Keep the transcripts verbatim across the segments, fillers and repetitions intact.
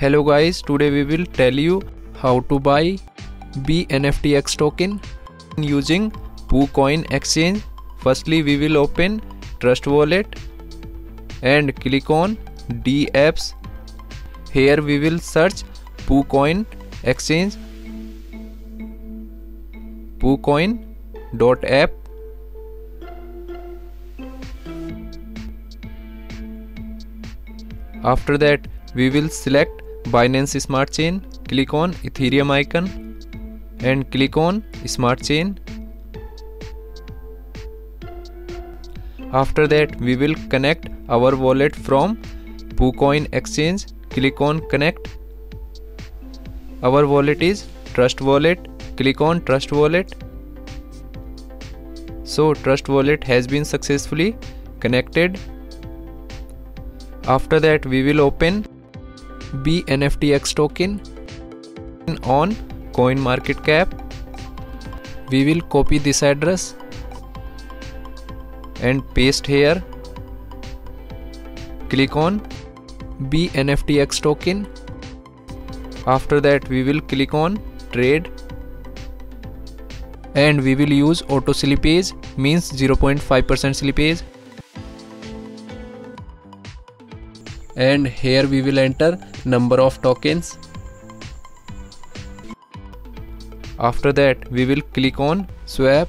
Hello guys, today we will tell you how to buy B N F T X token using PooCoin exchange. Firstly, we will open Trust Wallet and click on D apps. Here we will search PooCoin exchange, PooCoin dot app. After that, we will select Binance Smart Chain, click on Ethereum icon and click on Smart Chain. After that, we will connect our wallet from PooCoin exchange, click on connect. Our wallet is Trust Wallet, click on Trust Wallet. So Trust Wallet has been successfully connected. After that, we will open B N F T X token on CoinMarketCap. We will copy this address and paste here. Click on B N F T X token. After that, we will click on trade and we will use auto slippage, means zero point five percent slippage. And here we will enter number of tokens. After that, we will click on swap.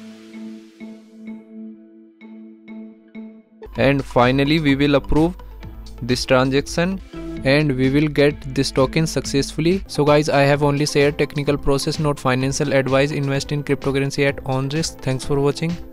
And finally, we will approve this transaction and we will get this token successfully. So guys, I have only shared technical process, not financial advice. Invest in cryptocurrency at own risk. Thanks for watching.